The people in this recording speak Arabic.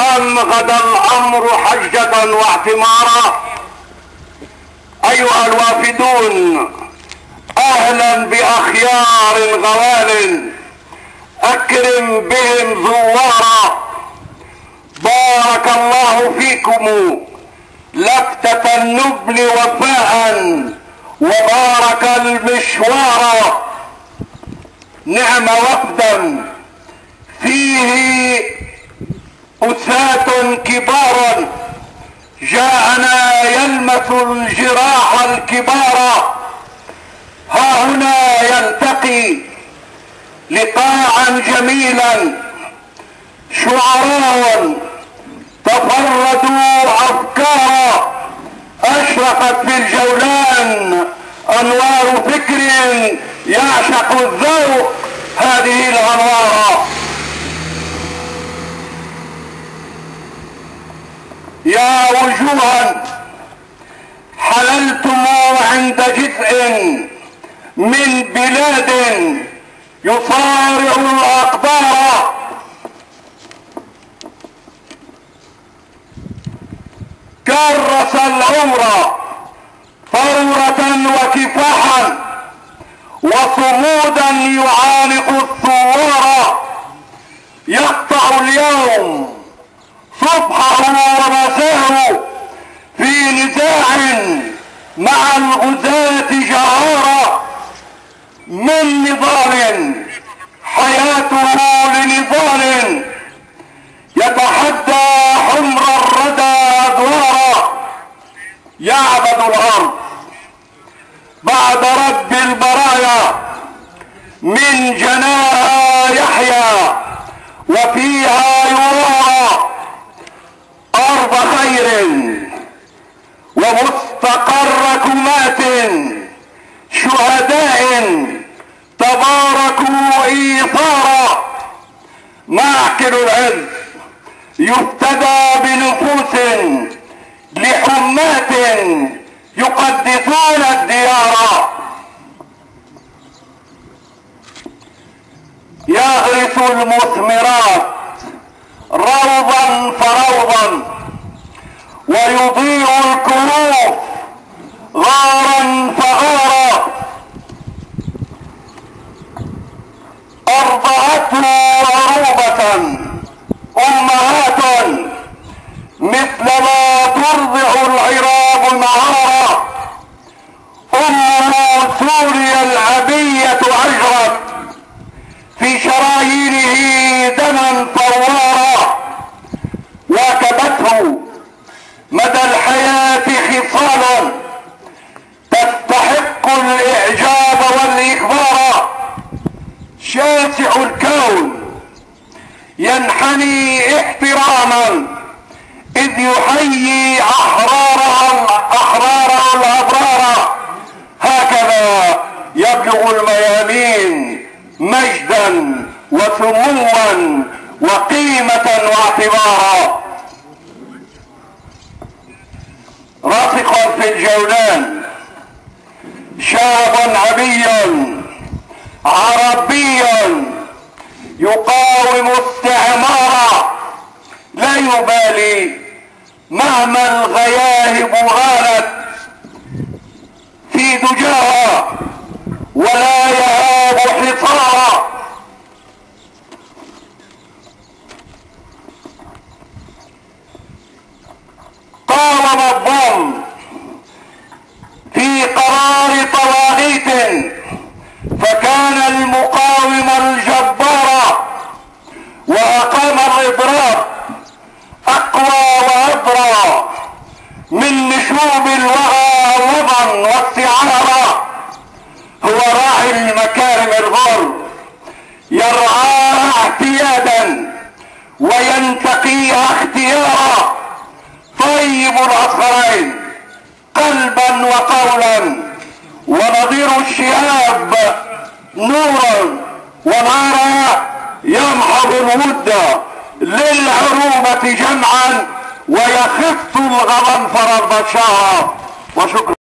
الكرام، غدا الامر حجة واعتمارا. ايها الوافدون، اهلا باخيار غوال، اكرم بهم زوارا. بارك الله فيكم لفتة النبل وفاء، وبارك المشوار. نعم وفدا فيه أساة كبارا، جاءنا يلمس الجراح الكبار. ها هنا يلتقي لقاء جميلا شعراء تفردوا أفكارا، أشرقت في الجولان أنوار فكر يعشق الذوق هذه الأنوار. يا وجوها حللتم عند جزء من بلاد يصارع الأقدار، كرس العمر ثورة وكفاحا، وصمودا يعانق الثوار. يقطع اليوم صبحه ومساه في نزاع مع الغزاة جهارا، من نضال حياته لنضال، يتحدى حمر الردى أدوارا. يعبد الأرض بعد رب البرايا، من جناها يحيا وفيها يرى. أرض خير ومستقر كمات، شهداء تباركوا إيثارا. معقل العز يفتدى بنفوس لحمات يقدسون الديار. يغرس المثمرات روضا فروضا، ويضيء الكهوف غارا فغارا. أرضعته عروبة أمهات، مثلما ترضع العراب نهارا. أمه سوريا العبية أجرت في شرايينه دما فوارا. واكبته مدى الحياة خصالا تستحق الإعجاب والإكبار. شاسع الكون ينحني احتراما، إذ يحيي أحراره الأبرار. هكذا يبلغ الميامين مجدا وسموا وقيمة واعتبارا. راسخ في الجولان شاب عبي عربي يقاوم استعمارا، لا يبالي مهما الغياهب غالت في دجاها، ولا يهاب حصارا. قاوم الظلم في قرار طواغيت، فكان المقاوم الجبار، وأقام الإضراب أقوى وأبرى من نشوب الوغى الوطن والسعارة. هو راعي المكارم الغر، يرعاها اعتيادا وينتقيها اختيارا. طيب العصرين قلبا وقولا، ونظير الشهاب نورا ونارا، يمحض الود للعروبة جمعا، ويخف الغضنفر البشار. وشكرا.